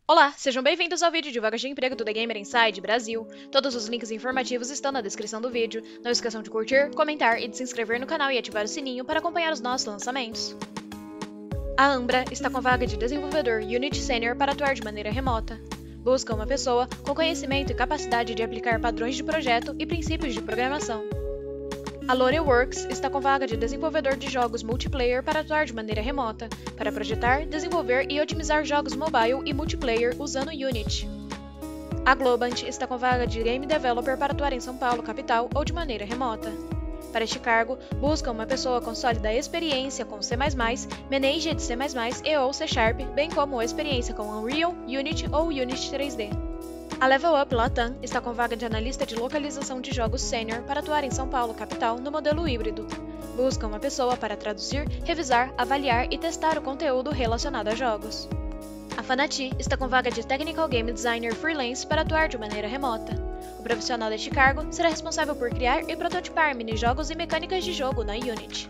Olá, sejam bem-vindos ao vídeo de vagas de emprego do The Gamer Inside Brasil. Todos os links informativos estão na descrição do vídeo. Não esqueçam de curtir, comentar e de se inscrever no canal e ativar o sininho para acompanhar os nossos lançamentos. A Ambra está com vaga de desenvolvedor Unity Senior para atuar de maneira remota. Busca uma pessoa com conhecimento e capacidade de aplicar padrões de projeto e princípios de programação. A LoreWorks está com vaga de desenvolvedor de jogos multiplayer para atuar de maneira remota, para projetar, desenvolver e otimizar jogos mobile e multiplayer usando Unity. A Globant está com vaga de Game Developer para atuar em São Paulo, capital, ou de maneira remota. Para este cargo, busca uma pessoa com sólida experiência com C++, Manage de C++ e ou C#, bem como experiência com Unreal, Unity ou Unity 3D. A Level Up Latam está com vaga de analista de localização de jogos sênior para atuar em São Paulo, capital, no modelo híbrido. Busca uma pessoa para traduzir, revisar, avaliar e testar o conteúdo relacionado a jogos. A Fanati está com vaga de Technical Game Designer Freelance para atuar de maneira remota. O profissional deste cargo será responsável por criar e prototipar minijogos e mecânicas de jogo na Unity.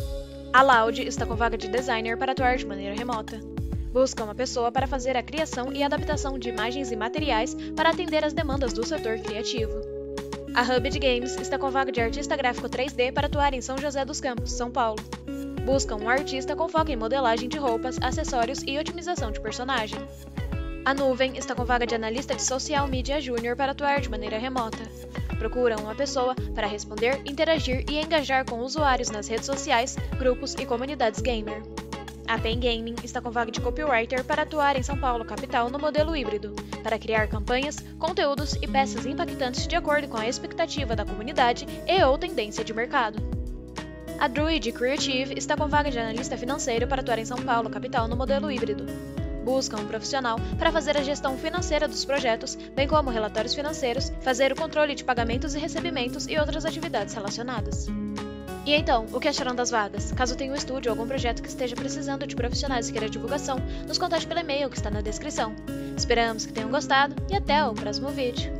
A Loud está com vaga de Designer para atuar de maneira remota. Busca uma pessoa para fazer a criação e adaptação de imagens e materiais para atender às demandas do setor criativo. A Hubbed Games está com vaga de artista gráfico 3D para atuar em São José dos Campos, São Paulo. Busca um artista com foco em modelagem de roupas, acessórios e otimização de personagem. A Nuvem está com vaga de analista de Social Media Júnior para atuar de maneira remota. Procura uma pessoa para responder, interagir e engajar com usuários nas redes sociais, grupos e comunidades gamer. A Pen Gaming está com vaga de copywriter para atuar em São Paulo, capital, no modelo híbrido, para criar campanhas, conteúdos e peças impactantes de acordo com a expectativa da comunidade e ou tendência de mercado. A Druid Creative está com vaga de analista financeiro para atuar em São Paulo, capital, no modelo híbrido. Busca um profissional para fazer a gestão financeira dos projetos, bem como relatórios financeiros, fazer o controle de pagamentos e recebimentos e outras atividades relacionadas. E então, o que acharam das vagas? Caso tenha um estúdio ou algum projeto que esteja precisando de profissionais e queira divulgação, nos contate pelo e-mail que está na descrição. Esperamos que tenham gostado e até o próximo vídeo!